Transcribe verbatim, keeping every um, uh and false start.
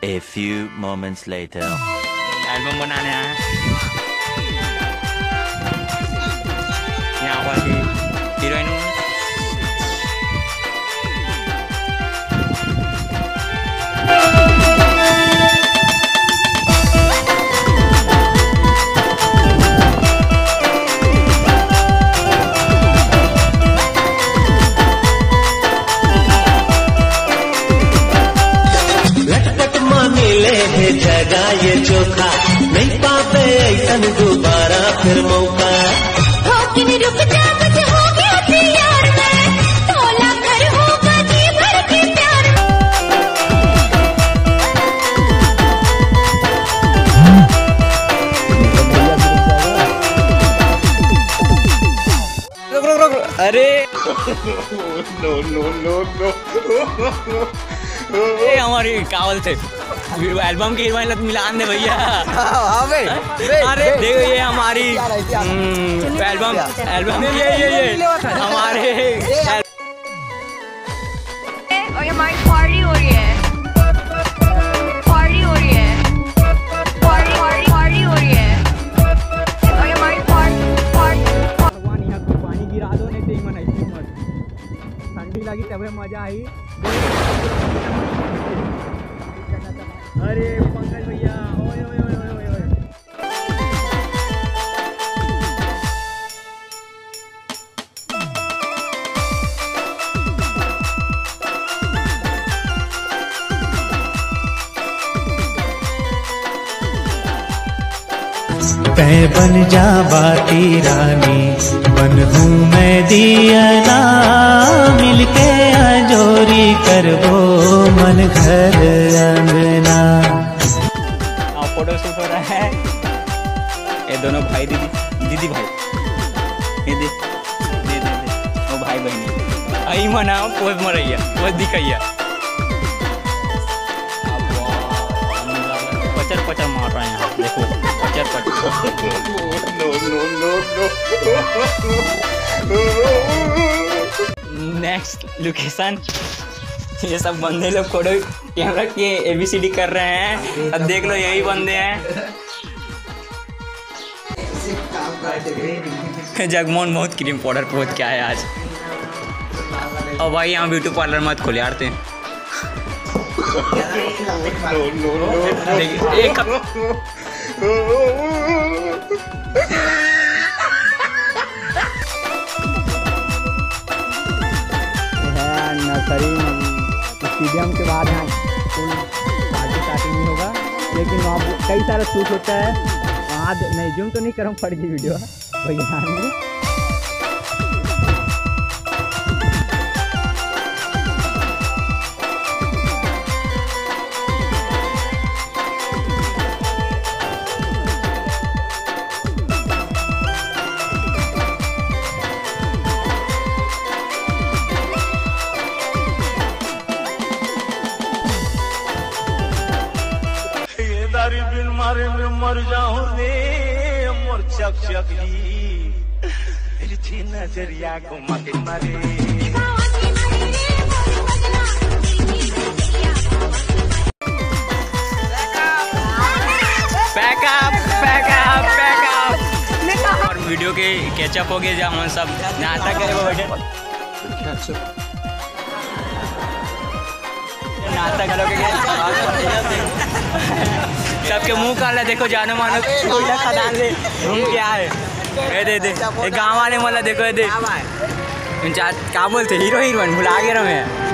A few moments later. Album बनाने आए यहाँ पर हीरोइन जगा ये चोखा नहीं पाते ऐसन दोबारा फिर मौका हो कि नहीं रुक जा कुछ हो गया प्यार में तोला घर होगा जी भर के प्यार रुक रुक रुक अरे नो नो नो नो ये हमारी कावल थे एल्बम की हीरोइन मिलान दे भैया। अरे देखो ये हमारी एल्बम एल्बम ये ये ये हमारे और ये हमारी पार्टी हो रही है पार्टी हो रही है पार्टी पार्टी पार्टी हो रही है और ये हमारी पार्टी पार्टी भगवान यहाँ को पानी गिरा दो नहीं तो मन ऐसी मत ठंडी लगी तब मजा आई। अरे पंकज भैया ओए ओए ओए ओए ओए तै बन जा बाती रानी बन हूँ मैं दिया ना मिलके अजोरी करबो मन घर अंगना। फोटो शूट हो रहा है ये दोनों भाई दीदी दीदी भाई ये दे दे दे दे वो भाई बहनी आई मना पोज मरैया पोज दिखैया पचर पचर मार रहे हैं यहाँ देखो पचर पचर no no no no next location ये सब बंदे लोग फोटो कैमरा के एबीसीडी कर रहे हैं। अब देख लो यही बंदे हैं। जगमोहन बहुत क्रीम पाउडर पोत क्या है आज। और भाई यहाँ ब्यूटी पार्लर मत खोले यार ते एक नर्सरी स्टेडियम के बाद यहाँ फुल पार्टी स्टार्टिंग नहीं होगा लेकिन वहाँ कई सारा शूट होता है वहाँ नहीं जूम तो नहीं करूँ पड़ गई वीडियो भैया में बिन मारे में मर जाऊं ने मोर चक चक तेरी नजरिया को मत मारे पैकअप पैकअप पैकअप और वीडियो के कैचअप हो गए जब हम सब नाटक करे वो बैठे नाटक करोगे सबके मुंह काला देखो जानो मानो कोयला खदान ले घूम क्या है ये दे दे गाँव वाले मतलब देखो ये दे क्या बोलते हीरो हीरोइन भुला गए रहे